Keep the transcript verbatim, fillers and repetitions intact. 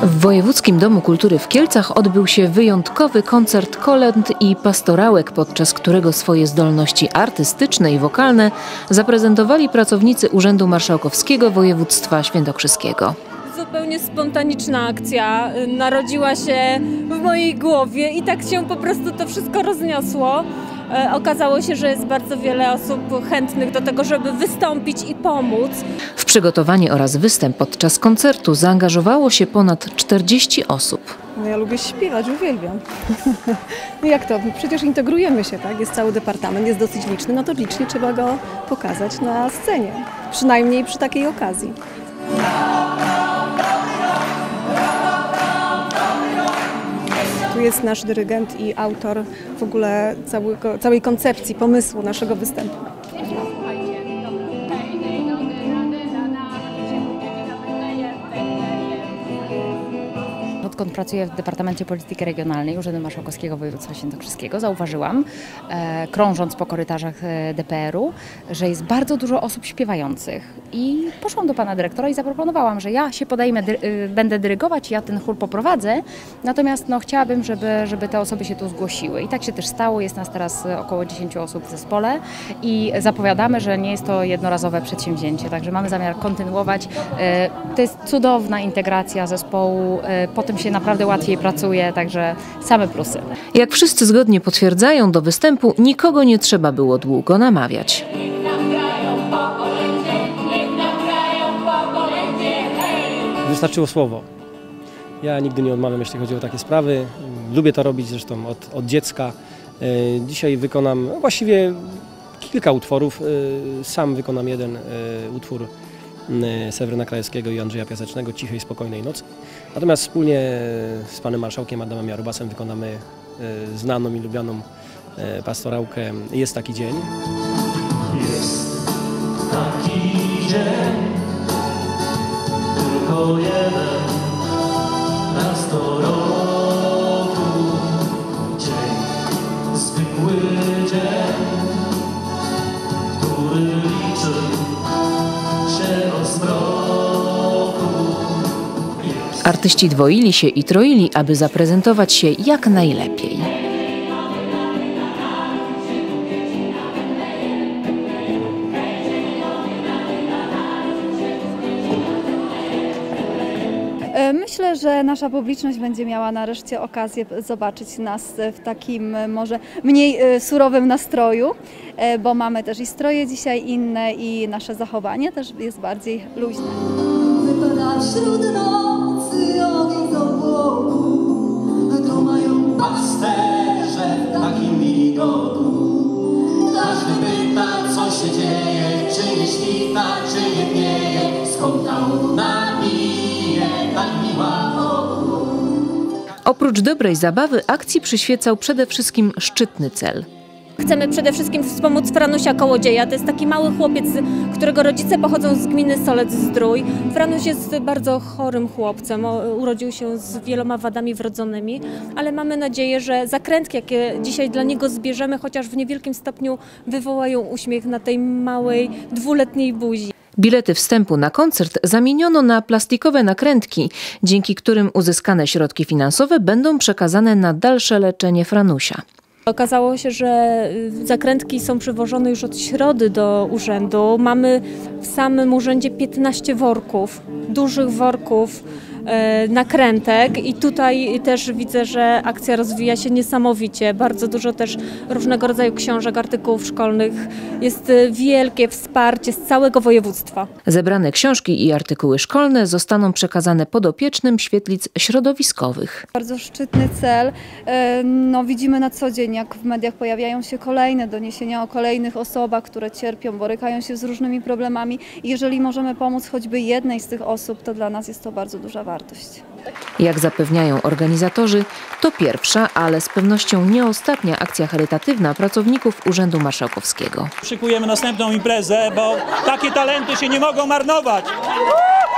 W Wojewódzkim Domu Kultury w Kielcach odbył się wyjątkowy koncert kolęd i pastorałek, podczas którego swoje zdolności artystyczne i wokalne zaprezentowali pracownicy Urzędu Marszałkowskiego Województwa Świętokrzyskiego. Zupełnie spontaniczna akcja narodziła się w mojej głowie i tak się po prostu to wszystko rozniosło. Okazało się, że jest bardzo wiele osób chętnych do tego, żeby wystąpić i pomóc. W przygotowanie oraz występ podczas koncertu zaangażowało się ponad czterdzieści osób. No ja lubię śpiewać, uwielbiam. No jak to? Przecież integrujemy się, tak? Jest cały departament, jest dosyć liczny, no to licznie trzeba go pokazać na scenie. Przynajmniej przy takiej okazji. Tu jest nasz dyrygent i autor w ogóle całego, całej koncepcji, pomysłu naszego występu. Odkąd pracuję w Departamencie Polityki Regionalnej Urzędu Marszałkowskiego Województwa Świętokrzyskiego, zauważyłam, e, krążąc po korytarzach D P R u, że jest bardzo dużo osób śpiewających. I poszłam do pana dyrektora i zaproponowałam, że ja się podejmę, dy, y, będę dyrygować, ja ten chór poprowadzę, natomiast no, chciałabym, żeby, żeby te osoby się tu zgłosiły. I tak się też stało, jest nas teraz około dziesięciu osób w zespole i zapowiadamy, że nie jest to jednorazowe przedsięwzięcie, także mamy zamiar kontynuować. E, to jest cudowna integracja zespołu, e, potem się naprawdę łatwiej pracuje, także same plusy. Jak wszyscy zgodnie potwierdzają, do występu nikogo nie trzeba było długo namawiać. Wystarczyło słowo. Ja nigdy nie odmawiam, jeśli chodzi o takie sprawy. Lubię to robić zresztą od, od dziecka. Dzisiaj wykonam właściwie kilka utworów. Sam wykonam jeden utwór Seweryna Krajewskiego i Andrzeja Piasecznego, Cichej, spokojnej nocy. Natomiast wspólnie z panem marszałkiem Adamem Jarubasem wykonamy znaną i lubianą pastorałkę Jest taki dzień. Jest taki dzień, tylko jeden na sto roku. Dzień, zwykły dzień, który liczy się od zmroku. Artyści dwoili się i troili, aby zaprezentować się jak najlepiej. Myślę, że nasza publiczność będzie miała nareszcie okazję zobaczyć nas w takim może mniej surowym nastroju, bo mamy też i stroje dzisiaj inne i nasze zachowanie też jest bardziej luźne. Wypada wśród nocy ogień z obłoku, to mają pasterze w takim widoku. Każdy pyta, co się dzieje, czy nie świta, czy nie dnieje, skąd ta łuna bije, tak miła wokół. Oprócz dobrej zabawy akcji przyświecał przede wszystkim szczytny cel. Chcemy przede wszystkim wspomóc Franusia Kołodzieja. To jest taki mały chłopiec, którego rodzice pochodzą z gminy Solec-Zdrój. Franuś jest bardzo chorym chłopcem, urodził się z wieloma wadami wrodzonymi, ale mamy nadzieję, że zakrętki, jakie dzisiaj dla niego zbierzemy, chociaż w niewielkim stopniu wywołają uśmiech na tej małej, dwuletniej buzi. Bilety wstępu na koncert zamieniono na plastikowe nakrętki, dzięki którym uzyskane środki finansowe będą przekazane na dalsze leczenie Franusia. Okazało się, że zakrętki są przywożone już od środy do urzędu. Mamy w samym urzędzie piętnaście worków, dużych worków e, nakrętek i tutaj też widzę, że akcja rozwija się niesamowicie. Bardzo dużo też różnego rodzaju książek, artykułów szkolnych. Jest wielkie wsparcie z całego województwa. Zebrane książki i artykuły szkolne zostaną przekazane podopiecznym świetlic środowiskowych. Bardzo szczytny cel. No, widzimy na co dzień, jak w mediach pojawiają się kolejne doniesienia o kolejnych osobach, które cierpią, borykają się z różnymi problemami. I jeżeli możemy pomóc choćby jednej z tych osób, to dla nas jest to bardzo duża wartość. Jak zapewniają organizatorzy, to pierwsza, ale z pewnością nie ostatnia akcja charytatywna pracowników Urzędu Marszałkowskiego. Szykujemy następną imprezę, bo takie talenty się nie mogą marnować.